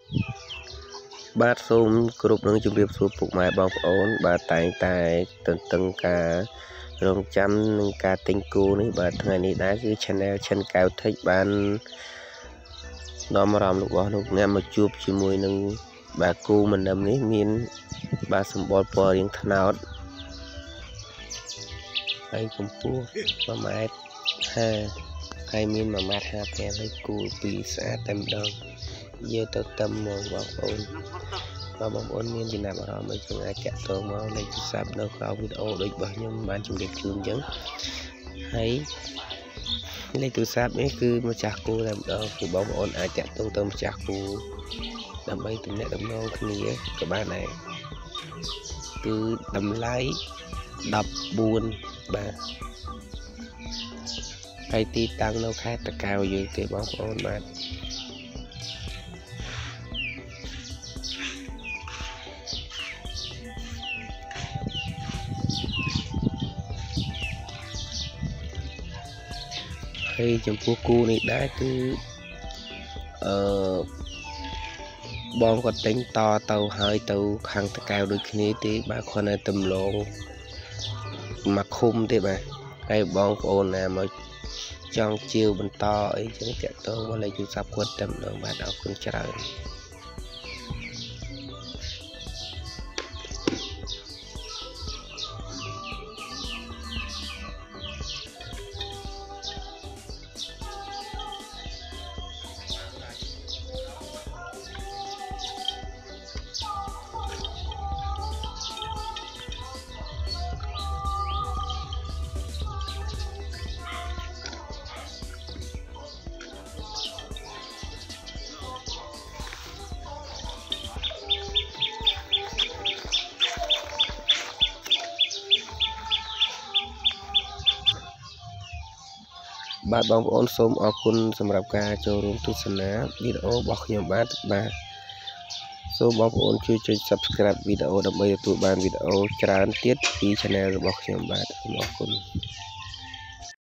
បាទសូមគ្រប់នឹងជម្រាបសួរពុកម៉ែបងប្អូនបាទតែងតែទន្ទឹងការរងចាំនឹងការទិញគូនេះបាទថ្ងៃនេះដែរគឺ Channel ឈិនកៅថិចបាននាំអារម្មណ៍របស់លោកអ្នកមកជួបជាមួយនឹងបាទគូមនឹមនេះមានបាទសម្បល់ពណ៌រាងត្នោតហើយកម្ពស់1.50 ម៉ែត្រហើយមាន1.55 ម៉ែត្រហើយគូពីស្អាតតែម្ដងយកទៅតឹមមកបងប្អូនបងប្អូនមានចំណាប់អារម្មណ៍អីចឹងអាចតាក់ទងមកលេខទូរស័ព្ទនៅក្រោមវីដេអូដូចរបស់ខ្ញុំបានជម្រាបជូនអញ្ចឹងហើយលេខទូរស័ព្ទនេះគឺម្ចាស់គូតែម្ដងគឺបងប្អូនអាចតាក់ទងទៅម្ចាស់គូដើម្បីទំនាក់ទំនងគ្នាក៏បានដែរគឺតម្លៃ14បាទហើយទីតាំងនៅខេត្តតាកែវយើងទេបងប្អូនបាទហើយចំពោះគូនេះដែរគឺបងគាត់ទិញតទៅហើយទៅខាងតាកែវដូចគ្នាទេបាទគ្រាន់តែទំលងមកឃុំទេបាទហើយបងប្អូនណាមកចង់ជាវបន្តអីចឹងតាក់ទងមកលេខទូរស័ព្ទគាត់តែម្ដងបាទអរគុណច្រើនបាទបងប្អូនសូមអរគុណសម្រាប់ការចូលរួមទស្សនាវីដេអូរបស់ខ្ញុំបាទសូមបងប្អូនជួយចុច Subscribe វីដេអូដើម្បីទទួលបានវីដេអូច្រើនទៀតពី Channel របស់ខ្ញុំបាទសូមអរគុណ